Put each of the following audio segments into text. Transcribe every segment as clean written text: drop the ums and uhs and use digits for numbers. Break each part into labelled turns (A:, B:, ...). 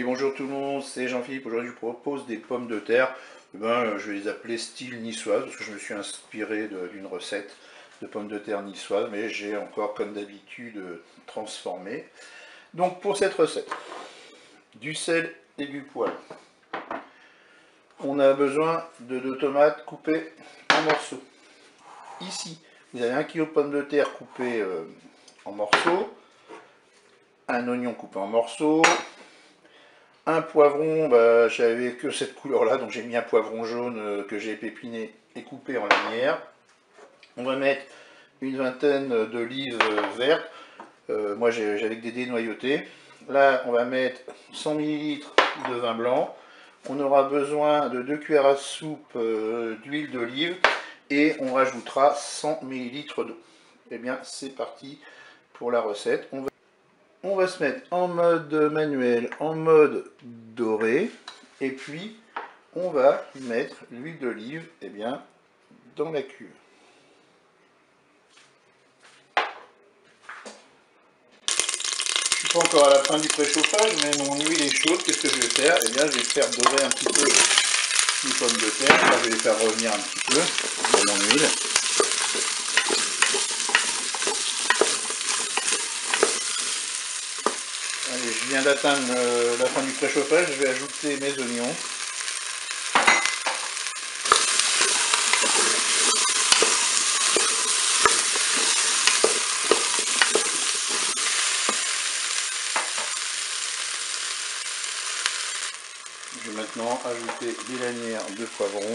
A: Oui, bonjour tout le monde, c'est Jean-Philippe. Aujourd'hui, je vous propose des pommes de terre. Je vais les appeler style niçoise parce que je me suis inspiré d'une recette de pommes de terre niçoise, mais j'ai encore, comme d'habitude, transformé. Donc, pour cette recette, du sel et du poivre. On a besoin de 2 tomates coupées en morceaux. Ici, vous avez 1 kg de pommes de terre coupées en morceaux, un oignon coupé en morceaux. Un poivron, j'avais que cette couleur là, donc j'ai mis un poivron jaune que j'ai pépiné et coupé en lanières. On va mettre une vingtaine d'olives vertes, moi j'avais des dénoyautées. Là on va mettre 100 ml de vin blanc. On aura besoin de 2 cuillères à soupe d'huile d'olive et on rajoutera 100 ml d'eau. Et bien c'est parti pour la recette. On va se mettre en mode manuel, en mode doré, et puis on va mettre l'huile d'olive dans la cuve. Je suis pas encore à la fin du préchauffage, mais mon huile est chaude. Qu'est-ce que je vais faire? Je vais faire dorer un petit peu les pommes de terre. Là, je vais les faire revenir un petit peu dans mon huile. Allez, je viens d'atteindre la fin du préchauffage, je vais ajouter mes oignons. Je vais maintenant ajouter des lanières de poivron.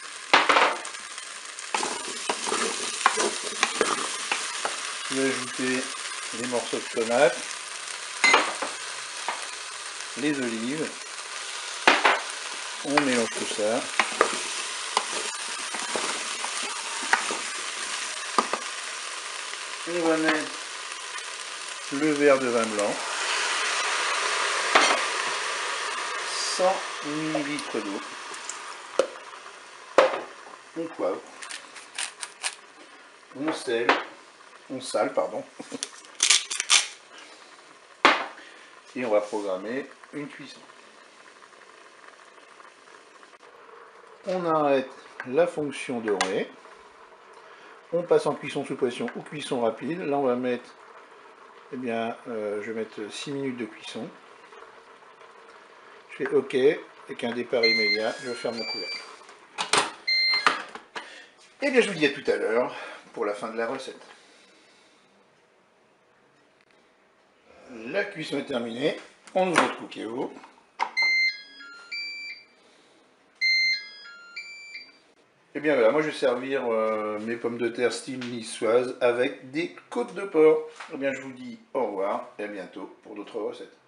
A: Je vais ajouter les morceaux de tomates, les olives. On mélange tout ça. On va mettre le verre de vin blanc, 100 ml d'eau, on poivre, on sale, pardon, et on va programmer une cuisson. On arrête la fonction dorée, on passe en cuisson sous pression ou cuisson rapide. Là on va mettre, je vais mettre 6 minutes de cuisson. Je fais OK, avec un départ immédiat, je ferme mon couvercle. Je vous dis à tout à l'heure pour la fin de la recette. La cuisson est terminée, on ouvre notre Cookéo. Voilà, moi je vais servir mes pommes de terre style niçoise avec des côtes de porc. Je vous dis au revoir et à bientôt pour d'autres recettes.